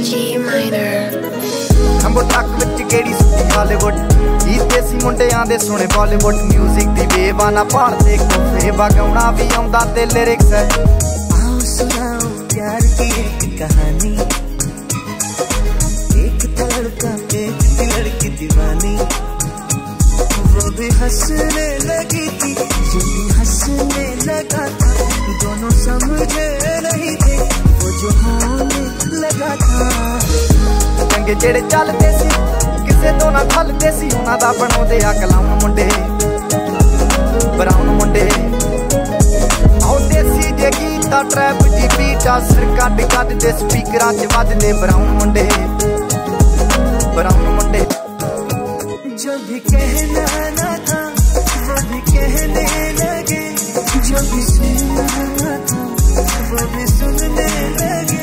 G minor। खंबो टक विच केड़ी सुती हॉलीवुड गीत देसी मुंडियां दे सुने बॉलीवुड म्यूजिक दी बेबाना भालदे कोफे बगाउणा भी आउंदा ते लिरिक्स है। आओ सुनाओ प्यार की एक कहानी, एक था लड़का एक थी लड़की दीवानी, वो भी हंसने लगी थी ये भी हंसने लगा था, दोनों समझे नहीं थे वो जो होने लगा था। चंगे जेड़े चलदे सी किसे तो ना खलदे सी उन्हां दा बनाउंदे आ कलाउन मुंडे ब्राउन मुंडे। आओ देसी जे गीता ट्रैप दी बीटा सिर कट कट दे स्पीकरां च वजदे ब्राउन मुंडे ब्राउन मुंडे। जो भी कहना ना था वो भी कहने लगे, जो भी सुनना ना था वो भी सुनने लगे,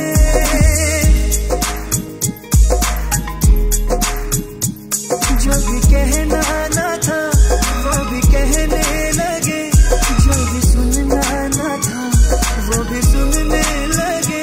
जो भी कहना ना था वो भी कहने लगे, जो भी सुनना ना था वो भी सुनने लगे।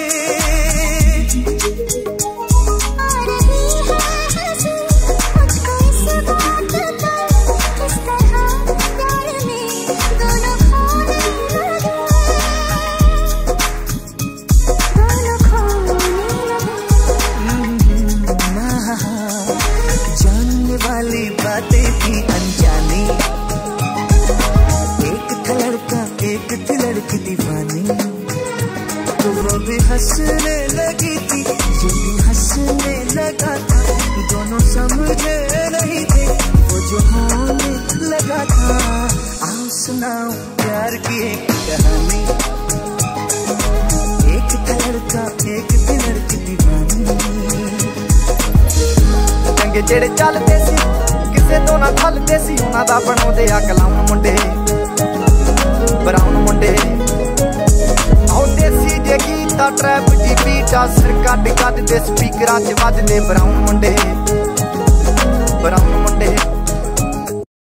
वाली बातें थी अनजानी, एक था लड़का एक थी लड़की दीवानी, तो वो भी हंसने लगी थी ये भी हंसने लगा था, दोनों समझे नहीं थे वो जो होने लगा था। आओ सुनाओ प्यार की एक कहानी, एक था लड़का एक थी लड़की दीवानी। चंगे जेड़े चलदे सी किसे तो ना खलदे सी उन्हां दा बनाउंदे आ कलाउन मुंडे ब्राउन मुंडे। आओ देसी जे गीता ट्रैप दी बीटा सिर कट कट दे स्पीकरां च वजदे ब्राउन मुंडे ब्राउन मुंडे।